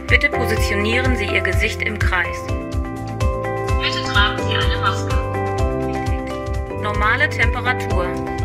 Bitte positionieren Sie Ihr Gesicht im Kreis. Bitte tragen Sie eine Maske. Normale Temperatur.